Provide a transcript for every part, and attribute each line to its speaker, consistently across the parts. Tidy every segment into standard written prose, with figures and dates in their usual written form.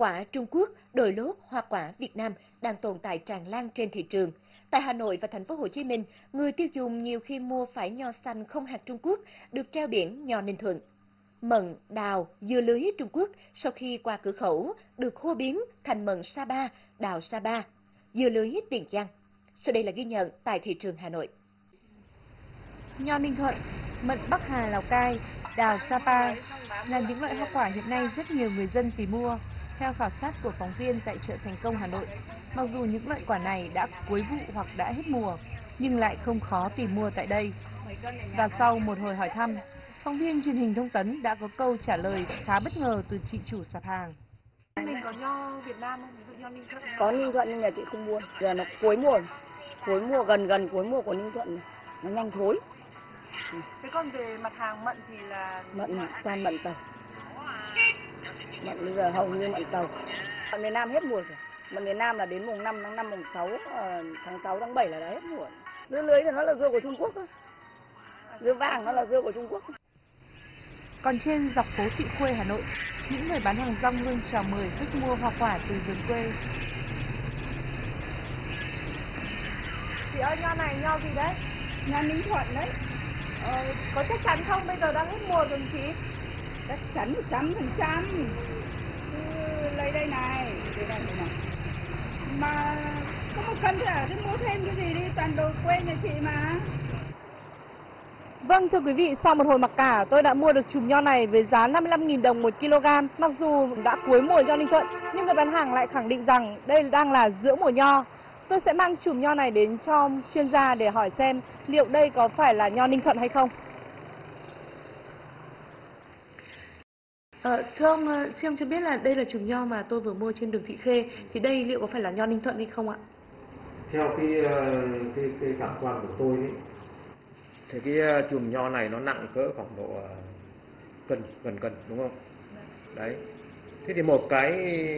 Speaker 1: quả Trung Quốc đổi lốt hoa quả Việt Nam đang tồn tại tràn lan trên thị trường. Tại Hà Nội và thành phố Hồ Chí Minh, người tiêu dùng nhiều khi mua phải nho xanh không hạt Trung Quốc được treo biển nho Ninh Thuận. Mận, đào, dưa lưới Trung Quốc sau khi qua cửa khẩu được hô biến thành mận Sapa, đào Sapa, dưa lưới Tiền Giang. Sau đây là ghi nhận tại thị trường Hà Nội.
Speaker 2: Nho Ninh Thuận, mận Bắc Hà Lào Cai, đào Sapa là những loại hoa quả hiện nay rất nhiều người dân tìm mua. Theo khảo sát của phóng viên tại chợ Thành Công Hà Nội, mặc dù những loại quả này đã cuối vụ hoặc đã hết mùa, nhưng lại không khó tìm mua tại đây. Và sau một hồi hỏi thăm, phóng viên truyền hình Thông tấn đã có câu trả lời khá bất ngờ từ chị chủ sạp hàng.
Speaker 3: Mình có nho Việt Nam không? Ví dụ nho Ninh Thuận.
Speaker 4: Có Ninh Thuận nhưng nhà chị không mua. Giờ nó cuối mùa gần cuối mùa của Ninh Thuận nó nhanh thối.
Speaker 3: Thế còn về mặt hàng mận thì là
Speaker 4: Toàn mận tàu. Mận bây giờ hầu như mận tàu. Mận miền Nam hết mùa rồi. Mận miền Nam là đến mùng 5 tháng 5 mùng 6 tháng 6 tháng 7 là đã hết mùa. Dưa lưới thì nó là dưa của Trung Quốc thôi. Dưa vàng nó là dưa của Trung Quốc.
Speaker 2: Còn trên dọc phố Thị Khuê Hà Nội, những người bán hàng rong luôn chào mời khách mua hoa quả từ vườn quê.
Speaker 3: chị ơi, nho này nho gì đấy?
Speaker 4: Nho Ninh Thuận đấy.
Speaker 3: Có chắc chắn không? Bây giờ đang hết mùa rồi chị.
Speaker 4: Chắc chắn 100%. Lấy đây này. Mà có một cân thì à, thế mua thêm cái gì đi, toàn đồ quê nhà chị mà.
Speaker 2: Vâng, thưa quý vị, sau một hồi mặc cả, tôi đã mua được chùm nho này với giá 55.000 đồng 1 kg. Mặc dù đã cuối mùa nho Ninh Thuận, nhưng người bán hàng lại khẳng định rằng đây đang là giữa mùa nho. Tôi sẽ mang chùm nho này đến cho chuyên gia để hỏi xem liệu đây có phải là nho Ninh Thuận hay không. Thưa ông, xin ông cho biết là đây là chùm nho mà tôi vừa mua trên đường Thị Khê, thì đây liệu có phải là nho Ninh Thuận hay không ạ?
Speaker 5: Theo cái cảm quan của tôi ấy, thì cái chùm nho này nó nặng cỡ khoảng độ gần cân đúng không? Đấy. Thế thì một cái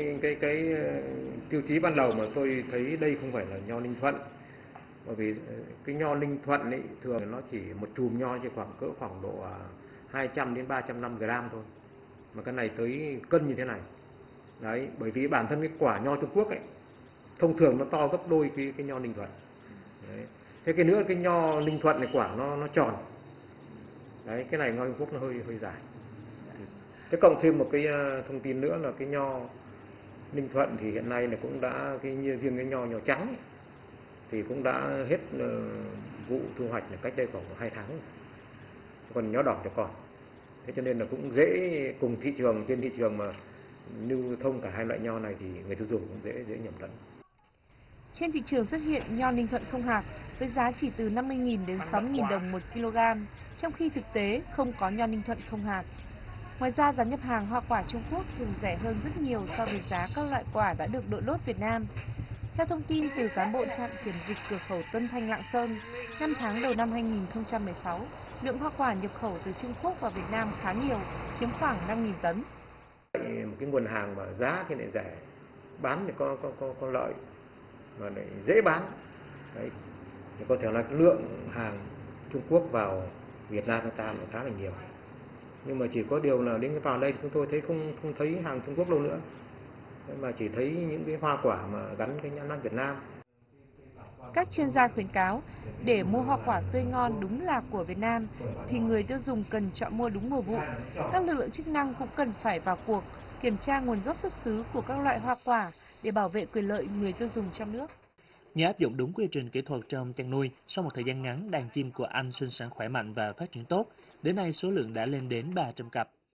Speaker 5: tiêu chí ban đầu mà tôi thấy đây không phải là nho Ninh Thuận. Bởi vì cái nho Ninh Thuận ấy thường nó chỉ một chùm nho chỉ khoảng độ 200 đến 305 gram thôi. Mà cái này tới cân như thế này. Đấy, bởi vì bản thân cái quả nho Trung Quốc ấy thông thường nó to gấp đôi cái nho Ninh Thuận. Đấy. Thế cái nữa cái nho Ninh Thuận này quả nó tròn. Đấy, cái này nho Trung Quốc nó hơi dài. Thế cộng thêm một cái thông tin nữa là cái nho Ninh Thuận thì hiện nay là cũng đã riêng cái nho trắng ấy, thì cũng đã hết vụ thu hoạch là cách đây khoảng 2 tháng. Còn nho đỏ thì còn. Thế cho nên là cũng dễ cùng trên thị trường mà lưu thông cả hai loại nho này thì người tiêu dùng cũng dễ nhầm lẫn.
Speaker 2: Trên thị trường xuất hiện nho Ninh Thuận không hạt với giá chỉ từ 50.000 đến 60.000 đồng 1 kg, trong khi thực tế không có nho Ninh Thuận không hạt. Ngoài ra, giá nhập hàng hoa quả Trung Quốc thường rẻ hơn rất nhiều so với giá các loại quả đã được đội lốt Việt Nam. Theo thông tin từ cán bộ trạm kiểm dịch cửa khẩu Tân Thanh Lạng Sơn, 5 tháng đầu năm 2016, lượng hoa quả nhập khẩu từ Trung Quốc vào Việt Nam khá nhiều, chiếm khoảng 5.000 tấn.
Speaker 5: Một cái nguồn hàng mà giá thì lại rẻ, bán thì có lợi mà lại dễ bán. Đấy. Thì có thể là cái lượng hàng Trung Quốc vào Việt Nam ta nó khá là nhiều. Nhưng mà chỉ có điều là đến vào đây chúng tôi thấy không thấy hàng Trung Quốc đâu nữa. Mà chỉ thấy những cái hoa quả mà gắn cái nhãn mác Việt Nam.
Speaker 2: Các chuyên gia khuyến cáo, để mua hoa quả tươi ngon đúng là của Việt Nam, thì người tiêu dùng cần chọn mua đúng mùa vụ. Các lực lượng chức năng cũng cần phải vào cuộc, kiểm tra nguồn gốc xuất xứ của các loại hoa quả để bảo vệ quyền lợi người tiêu dùng trong nước.
Speaker 6: Nhờ áp dụng đúng quy trình kỹ thuật trong chăn nuôi, sau một thời gian ngắn, đàn chim của anh sinh sản khỏe mạnh và phát triển tốt. Đến nay, số lượng đã lên đến 300 cặp.